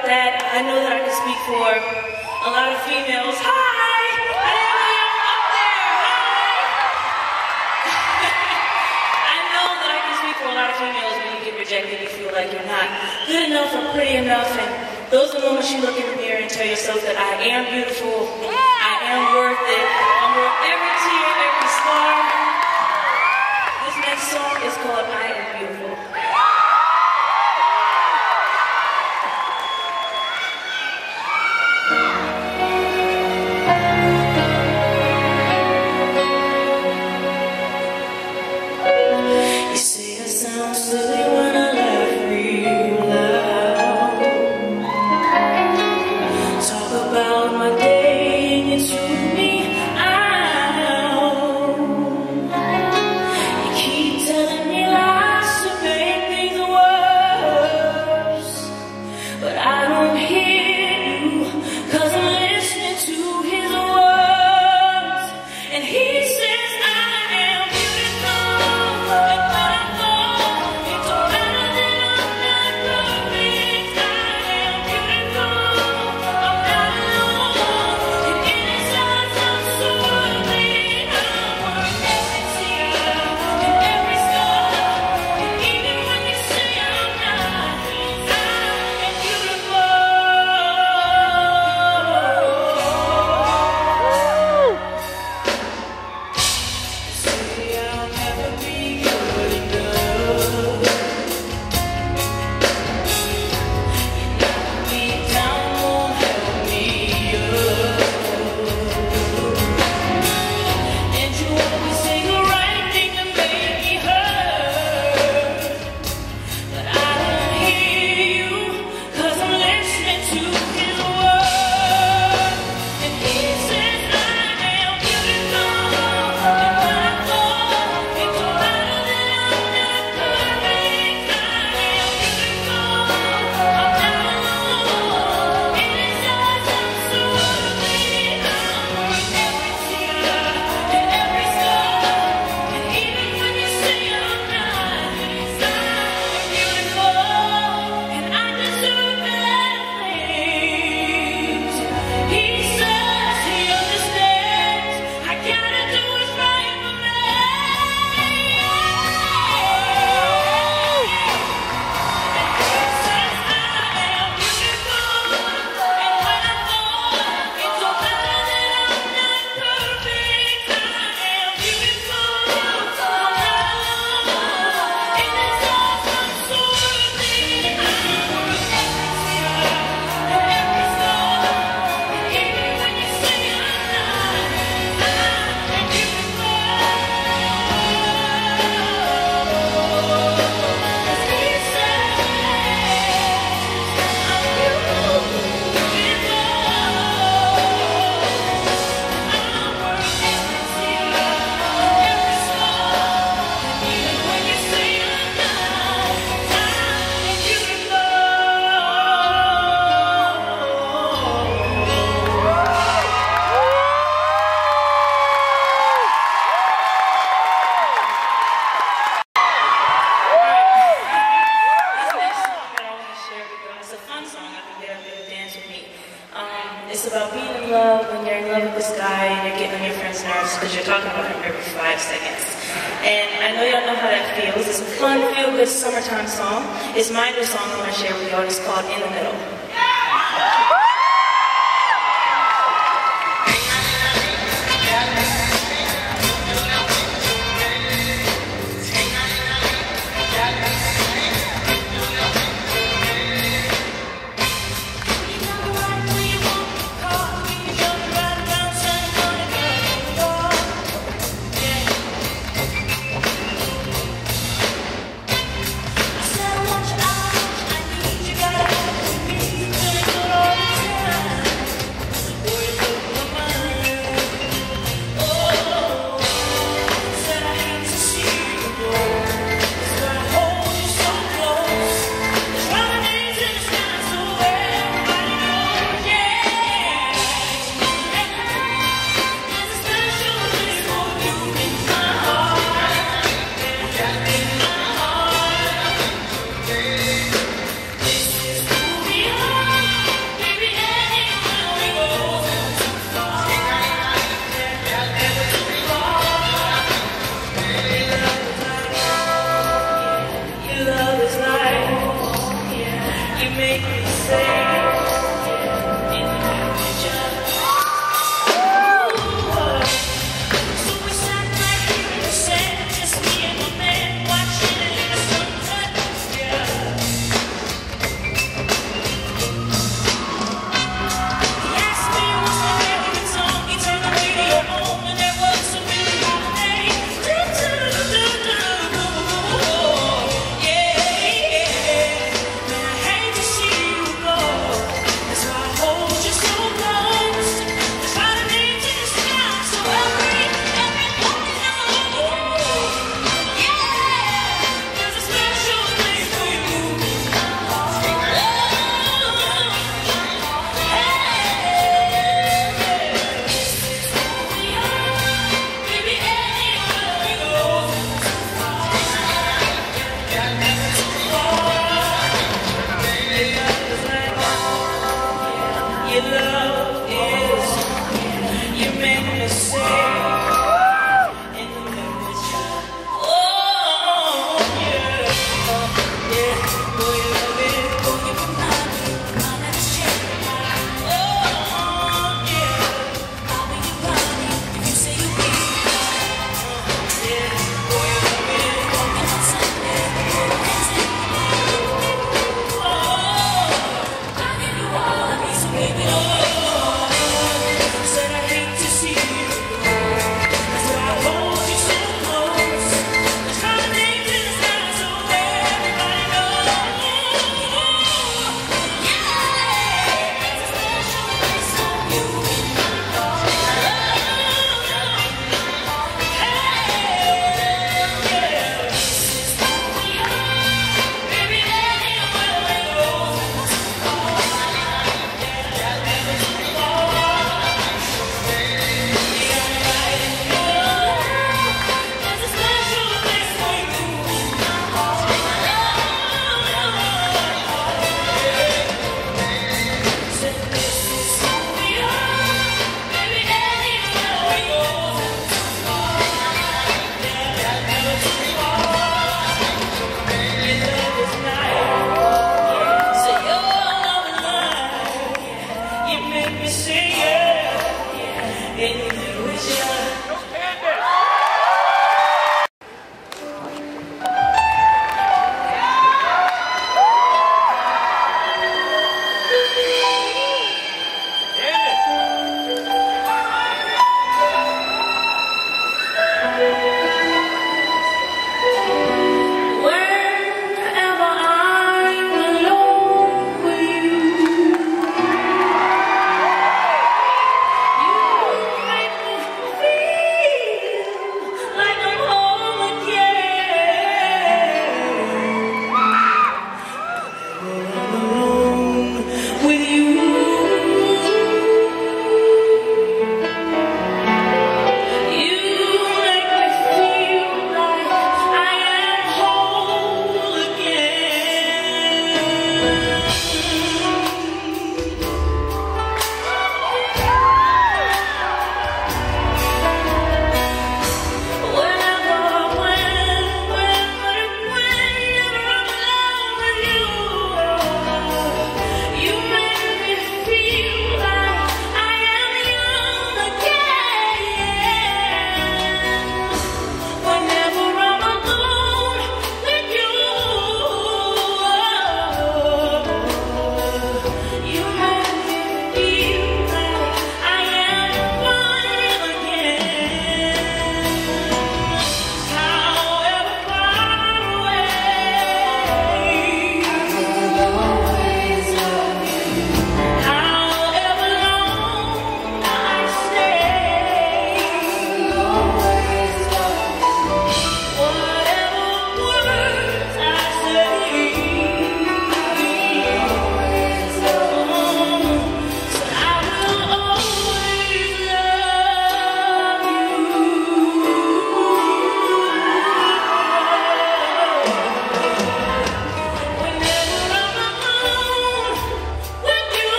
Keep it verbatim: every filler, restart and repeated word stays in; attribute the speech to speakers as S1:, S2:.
S1: about that. I know that I can speak for a lot of females. Hi! I didn't know you were up there. Hi! I know that I can speak for a lot of females. When you get rejected, you feel like you're not good enough or pretty enough. And those are the moments you look in the mirror and tell yourself that I am beautiful. I am worth it. I'm worth every tear, every scar. This next song is called I Am Beautiful. It's about being in love when you're in love with this guy and you're getting on your friend's nerves because you're talking about him every five seconds. And I know y'all know how that feels. It's a fun, feel-good summertime song. It's my new song I want to share with y'all. It's called In the Middle.
S2: I said, watch out, I need you, gotta help me.
S1: Your love is, you make me say, in the temperature. Oh, yeah, yeah. Boy, you love it, boy, you remind me, my next change. Oh, yeah. I'll be your body if you say you will. Yeah, boy, you love it, walking on Sunday, dancing. Oh, I'll give you all of me, so baby, oh. Said I hate to see you go. That's why I hold you so close. There's holidays in the sky, so everybody knows. Yeah, it's a special place for you in my heart. Hey, yeah, this is who we are. Baby, anywhere we go, it's all right. Yeah, never too far. There's a special place for you in my heart. Said this is who we are. Baby, anywhere we go, it's alright. Yeah, never too far. Your love is nice. Say your love is nice. You make me sing, yeah. And you do it just.